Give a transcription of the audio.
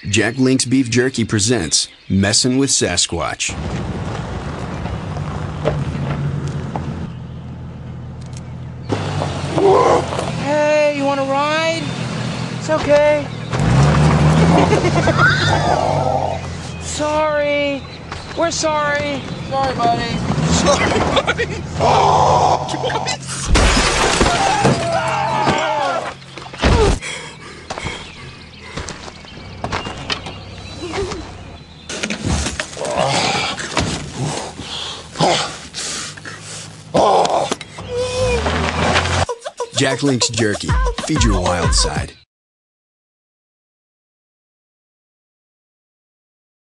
Jack Link's Beef Jerky presents Messin' with Sasquatch. Hey, you want to ride? It's okay. Sorry. We're sorry. Sorry, buddy. Sorry, buddy. Oh, Jack Link's Jerky. Feed your wild side.